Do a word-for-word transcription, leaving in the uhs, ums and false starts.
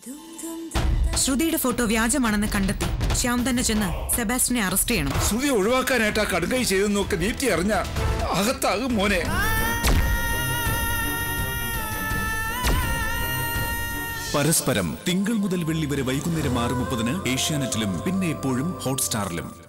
ശ്രുതിയുടെ ഫോട്ടോ വ്യാജമാണെന്ന് കണ്ടെത്തി ശ്യാം തന്നെ ചെന്ന് സെബാസ്റ്റിനെ അറസ്റ്റ് ചെയ്യണം. ശ്രുതി ഒഴിവാക്കാനായിട്ട് ആ കടുകൈ ചെയ്തെന്നൊക്കെ ദീപ്തി അറിഞ്ഞ അകത്താകും മോനെ. പരസ്പരം തിങ്കൾ മുതൽ വെള്ളി വരെ വൈകുന്നേരം ആറ് മുപ്പതിന് ഏഷ്യാനെറ്റിലും പിന്നെ എപ്പോഴും ഹോട്ട്സ്റ്റാറിലും.